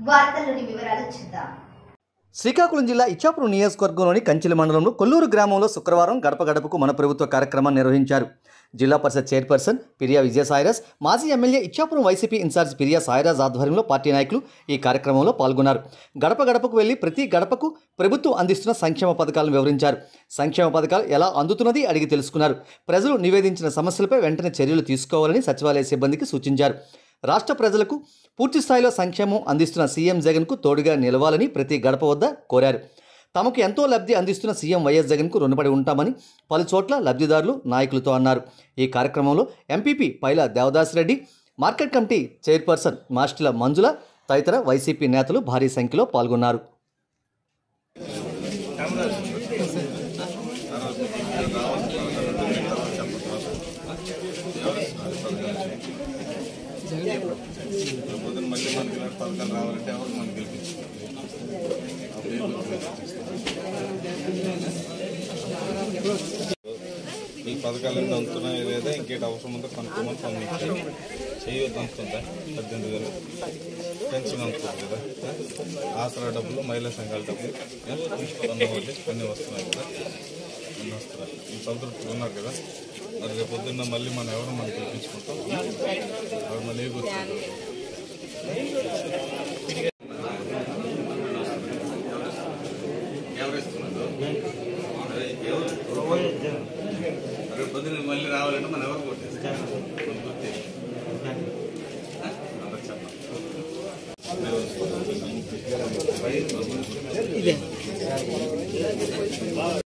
వార్తల్లోని వివరాలు చూద్దాం. శ్రీకాకుళం జిల్లా ఇచ్చాపురం నియోజకవర్గంలోని కంచిలి మండలంలో కొల్లూరు గ్రామంలో శుక్రవారం గడప గడపకు మన ప్రభుత్వ కార్యక్రమాన్ని నిర్వహించారు. జిల్లా పరిషత్ చైర్పర్సన్ పిరియా విజయసాయిరాజ్, మాజీ MLA Ichchapuram YCP incharge Piriya Sairaj ఆధ్వర్యంలో పార్టీ నాయకులు ఈ కార్యక్రమంలో పాల్గొన్నారు. గడప గడపకు వెళ్లి ప్రతి గడపకు ప్రభుత్వం అందిస్తున్న సంక్షేమ పథకాలను వివరించారు. సంక్షేమ పథకాలు ఎలా అందుతున్నది అడిగి తెలుసుకున్నారు. ప్రజలు నివేదించిన సమస్యలపై వెంటనే చర్యలు తీసుకోవాలని సచివాలయ సిబ్బందికి సూచించారు. రాష్ట్ర ప్రజలకు పూర్తి స్థాయిలో సంక్షేమం అందిస్తున్న సీఎం జగన్కు తోడుగా నిలవాలని ప్రతి గడప వద్ద కోరారు. తమకు ఎంతో లబ్ధి అందిస్తున్న సీఎం వైఎస్ జగన్కు రుణపడి ఉంటామని పలు చోట్ల లబ్ధిదారులు నాయకులతో అన్నారు. ఈ కార్యక్రమంలో MPP Paila Devadasireddy, market committee chairperson Mastila Manjula తదితర వైసీపీ నేతలు భారీ సంఖ్యలో పాల్గొన్నారు. మళ్ళీ మనకి పథకాలు రావాలంటే ఎవరు మనం గెలిపించుకోవాలి. ఈ పథకాలన్నీ అందుతున్నాయో లేదా ఇంకేటి అవసరం ఉందో కనుక్కోమని పంపించారు. చేయొద్దు అందుతుందా 18,000 పెన్షన్ అందుతుంది కదా, ఆసరా డబ్బులు, మహిళా సంఘాల డబ్బులు, వడ్డీ అన్నీ వస్తున్నాయి కదా, అన్నీ వస్తున్నాయి. ఈ సంతృప్తిగా ఉన్నారు కదా. మరి రేపు పొద్దున్న మళ్ళీ మనం ఎవరు మనం గెలిపించుకుంటాం, ఎవరు మళ్ళీ కూర్చుంటాం. రేపు పొద్దున్న మళ్ళీ రావాలంటే మనం ఎవరు కొట్టేస్తాం. చెప్పండి.